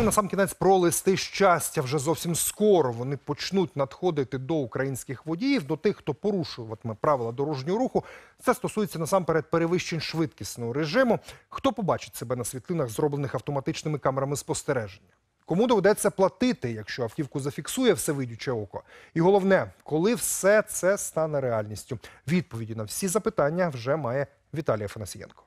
Ну і насамкінець про листи щастя. Вже зовсім скоро вони почнуть надходити до українських водіїв, до тих, хто порушуватиме правила дорожнього руху. Це стосується насамперед перевищень швидкісного режиму. Хто побачить себе на світлинах, зроблених автоматичними камерами спостереження? Кому доведеться платити, якщо автівку зафіксує всевидюче око? І головне, коли все це стане реальністю? Відповіді на всі запитання вже має Віталій Афанасієнко.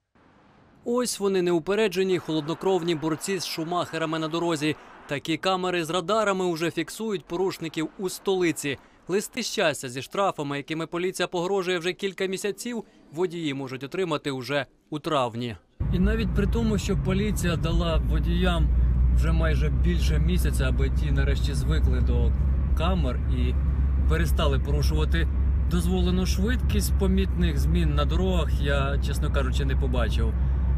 Ось вони неупереджені, холоднокровні борці з шумахерами на дорозі. Такі камери з радарами уже фіксують порушників у столиці. Листи щастя зі штрафами, якими поліція погрожує вже кілька місяців, водії можуть отримати уже у травні. І навіть при тому, що поліція дала водіям вже майже більше місяця, аби ті нарешті звикли до камер і перестали порушувати дозволену швидкість, помітних змін на дорогах я, чесно кажучи, не побачив.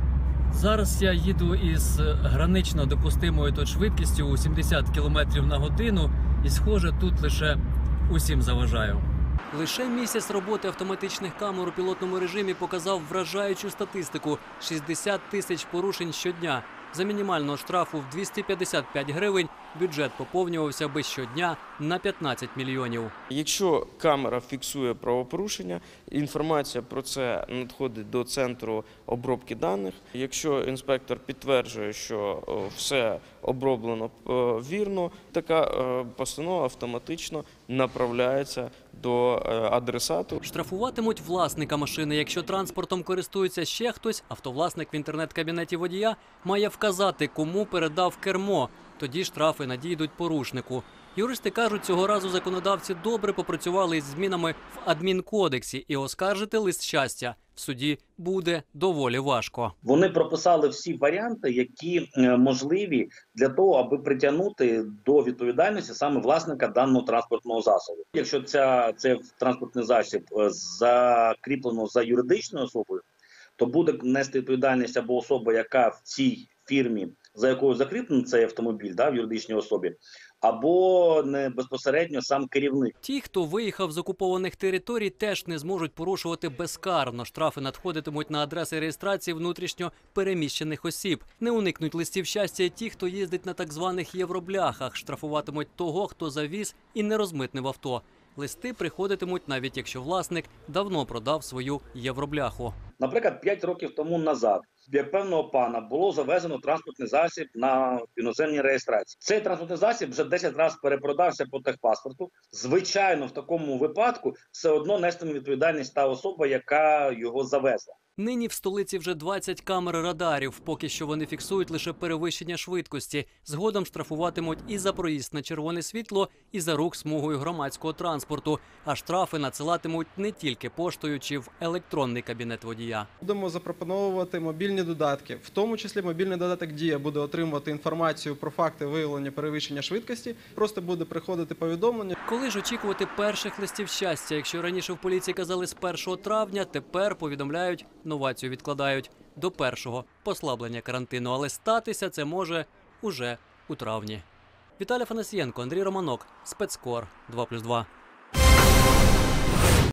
Зараз я їду із гранично допустимою тут швидкістю у 70 км на годину і, схоже, тут лише усім заважаю. Лише місяць роботи автоматичних камер у пілотному режимі показав вражаючу статистику – 60 тисяч порушень щодня. За мінімального штрафу в 255 гривень бюджет поповнювався би щодня на 15 мільйонів. Якщо камера фіксує правопорушення, інформація про це надходить до центру обробки даних. Якщо інспектор підтверджує, що все оброблено вірно, така постанова автоматично направляється до адресату. Штрафуватимуть власника машини. Якщо транспортом користується ще хтось, автовласник в інтернет-кабінеті водія має вказати, кому передав кермо. Тоді штрафи надійдуть порушнику. Юристи кажуть, цього разу законодавці добре попрацювали із змінами в адмінкодексі, і оскаржити лист щастя в суді буде доволі важко. Вони прописали всі варіанти, які можливі для того, аби притягнути до відповідальності саме власника даного транспортного засобу. Якщо цей транспортний засіб закріплено за юридичною особою, то буде нести відповідальність або особа, яка в цій фірмі, за якою закріплений цей автомобіль, в юридичній особі, або не безпосередньо сам керівник. Ті, хто виїхав з окупованих територій, теж не зможуть порушувати безкарно. Штрафи надходитимуть на адреси реєстрації внутрішньо переміщених осіб. Не уникнуть листів щастя ті, хто їздить на так званих євробляхах. Штрафуватимуть того, хто завіз і не розмитнив авто. Листи приходитимуть, навіть якщо власник давно продав свою євробляху. Наприклад, 5 років тому назад як певного пана було завезено транспортний засіб на іноземній реєстрації. Цей транспортний засіб вже 10 разів перепродався по техпаспорту. Звичайно, в такому випадку все одно нестиме відповідальність та особа, яка його завезла. Нині в столиці вже 20 камер радарів. Поки що вони фіксують лише перевищення швидкості. Згодом штрафуватимуть і за проїзд на червоне світло, і за рух смугою громадського транспорту. А штрафи надсилатимуть не тільки поштою чи в електронний кабінет водія. Будемо запропоновувати мобільні додатки. В тому числі мобільний додаток «Дія» буде отримувати інформацію про факти виявлення перевищення швидкості. Просто буде приходити повідомлення. Коли ж очікувати перших листів щастя? Якщо раніше в поліції казали з 1 травня, тепер повідомляють, новацію відкладають до першого послаблення карантину. Але статися це може уже у травні. Віталій Афанасієнко, Андрій Романок, Спецкор 2+2.